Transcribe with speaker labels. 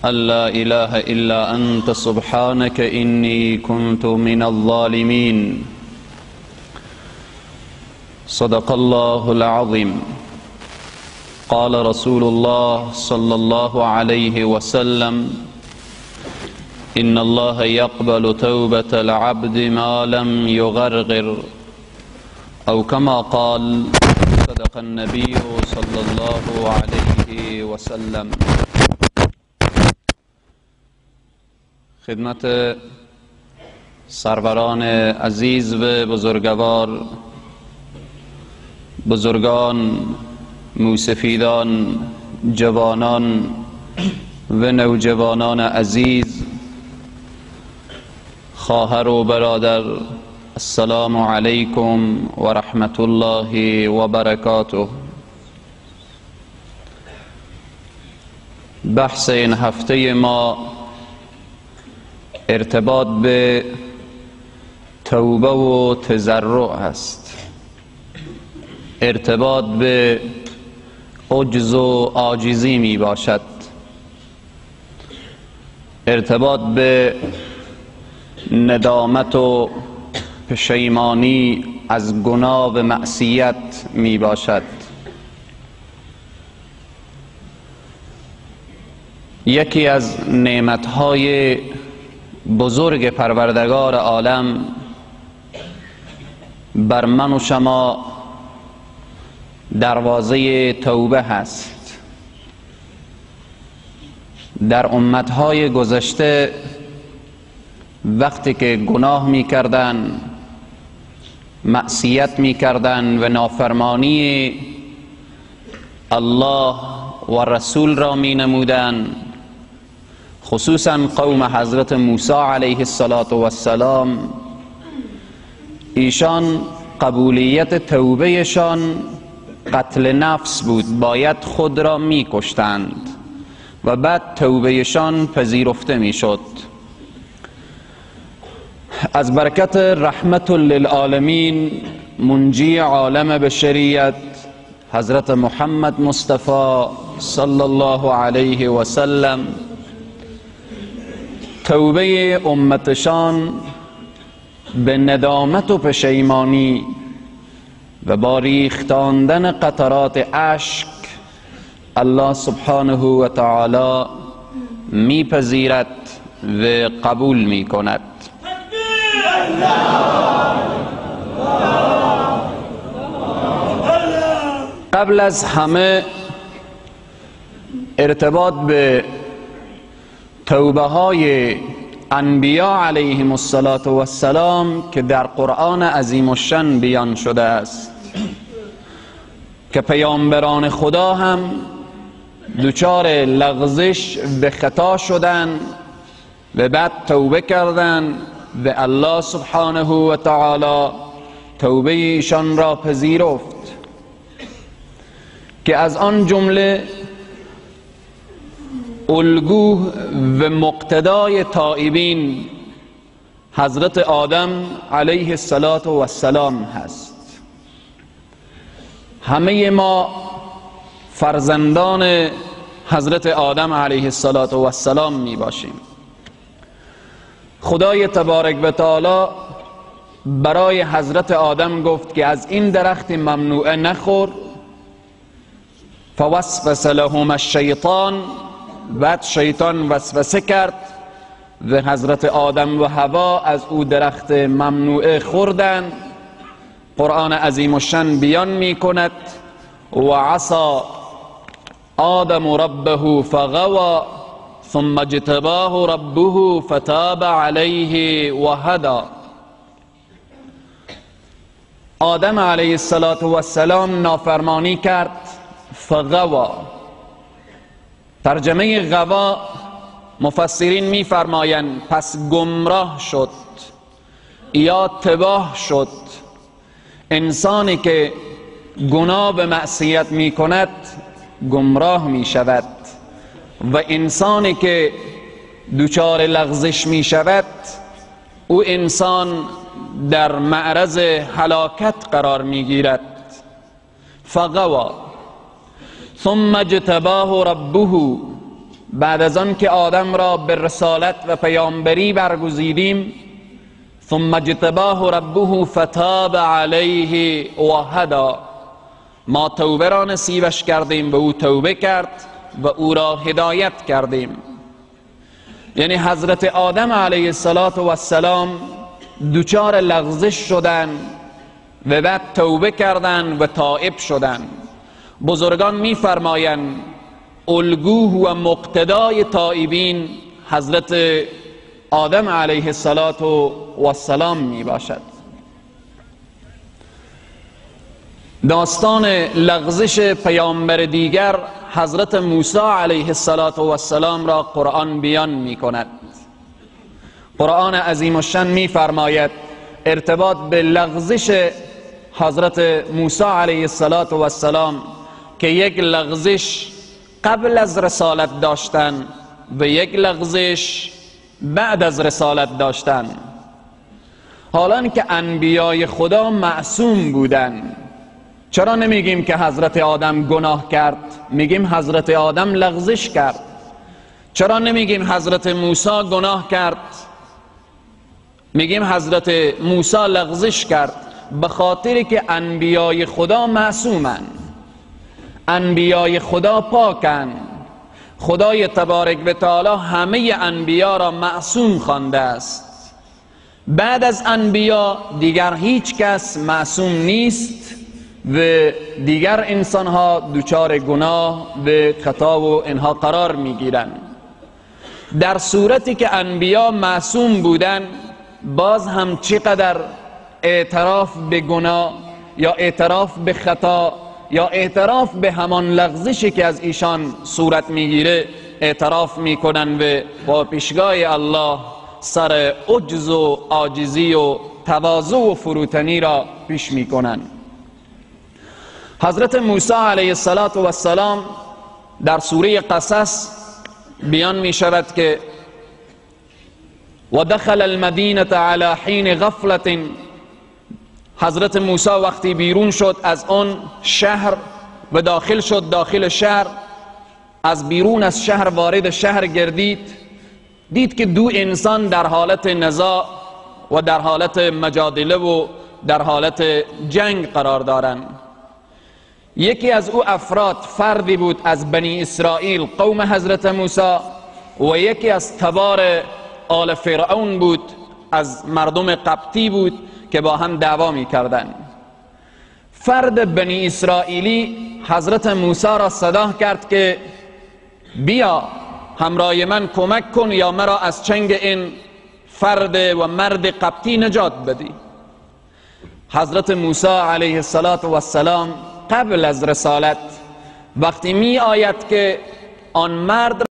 Speaker 1: لا إله إلا أنت سبحانك إني كنت من الظالمين. صدق الله العظيم. قال رسول الله صلى الله عليه وسلم: إن الله يقبل توبة العبد ما لم يغرغر، أو كما قال. صدق النبي صلى الله عليه وسلم. خدمت سروران عزیز و بزرگوار، بزرگان، موسفیدان، جوانان و نوجوانان عزیز، خواهر و برادر، السلام علیکم و رحمت الله و برکاته. بحث این هفته ما ارتباط به توبه و تضرع است، ارتباط به عجز و عاجزی می باشد، ارتباط به ندامت و پشیمانی از گناه و معصیت می باشد. یکی از نعمتهای بزرگ پروردگار عالم بر من و شما دروازه توبه هست. در امتهای گذشته وقتی که گناه می کردن، معصیت می کردن و نافرمانی الله و رسول را می نمودن، خصوصا قوم حضرت موسی علیه السلام، ایشان قبولیت توبهشان قتل نفس بود، باید خود را می کشتند و بعد توبهشان پذیرفته می شد. از برکت رحمت للعالمین منجی عالم بشریت حضرت محمد مصطفی صلی الله علیه و سلم، توبه امتشان به ندامت و پشیمانی و با ریختاندن قطرات اشک الله سبحانه و تعالی میپذیرد و قبول میکند. قبل از همه ارتباط به توبه های انبیاء علیهم السلام که در قرآن عظیم الشان بیان شده است که پیامبران خدا هم دچار لغزش به خطا شدن و بعد توبه کردن و الله سبحانه و تعالی توبه ایشان را پذیرفت، که از آن جمله الگو و مقتدای تائبین حضرت آدم علیه السلام هست. همه ما فرزندان حضرت آدم علیه السلام می باشیم. خدای تبارک و تعالی برای حضرت آدم گفت که از این درخت ممنوعه نخور، فوسوس لهما الشیطان، بعد شیطان وسوسه کرد و حضرت آدم و حوا از او درخت ممنوعه خوردند. قرآن عظیم الشان بیان می کند: و عصى آدم ربه فغوى ثم اجتباه ربه فتاب علیه و هدی. آدم علیه السلام نافرمانی کرد، فغوى. ترجمه غوا مفسرین می فرمایند پس گمراه شد یا تباه شد. انسانی که گناه به معصیت می کند گمراه می شود و انسانی که دچار لغزش می شود او انسان در معرض هلاکت قرار می گیرد. فغوا ثم اجتباه ربه، بعد از آن که آدم را به رسالت و پیامبری برگزیدیم، ثم اجتباه ربه فتاب علیه و هدا، ما توبه را نصیبش کردیم، به او توبه کرد و او را هدایت کردیم. یعنی حضرت آدم علیه السلام دوچار لغزش شدن و بعد توبه کردن و تائب شدن. بزرگان می‌فرمایند الگو و مقتدای تائبین حضرت آدم علیه السلام می باشد. داستان لغزش پیامبر دیگر حضرت موسی علیه السلام را قرآن بیان می کند. قرآن عظیم الشان می فرماید ارتباط به لغزش حضرت موسی علیه السلام که یک لغزش قبل از رسالت داشتن و یک لغزش بعد از رسالت داشتن. حالا که انبیای خدا معصوم بودن، چرا نمیگیم که حضرت آدم گناه کرد؟ میگیم حضرت آدم لغزش کرد. چرا نمیگیم حضرت موسی گناه کرد؟ میگیم حضرت موسی لغزش کرد. به خاطر که انبیای خدا معصومن، انبیای خدا پاکن. خدای تبارک و تعالی همه انبیا را معصوم خوانده است. بعد از انبیا دیگر هیچ کس معصوم نیست و دیگر انسان ها دوچار گناه و خطا و اینها قرار می گیرن. در صورتی که انبیا معصوم بودن، باز هم چقدر اعتراف به گناه یا اعتراف به خطا یا اعتراف به همان لغزشی که از ایشان صورت میگیره اعتراف میکنن و با پیشگاه الله سر عجز و عاجزی و تواضع و فروتنی را پیش میکنن. حضرت موسی علیه السلام در سوره قصص بیان می شود که و دخل المدینه علی حین غفلة، حضرت موسی وقتی بیرون شد از آن شهر و داخل شد داخل شهر، از بیرون از شهر وارد شهر گردید، دید که دو انسان در حالت نزاع و در حالت مجادله و در حالت جنگ قرار دارند. یکی از او افراد فردی بود از بنی اسرائیل قوم حضرت موسی و یکی از تبار آل فرعون بود، از مردم قبطی بود که با هم دعوا می کردن. فرد بنی اسرائیلی حضرت موسی را صدا کرد که بیا همراه من کمک کن یا مرا از چنگ این فرد و مرد قبطی نجات بدی. حضرت موسی علیه السلام قبل از رسالت وقتی می آید که آن مرد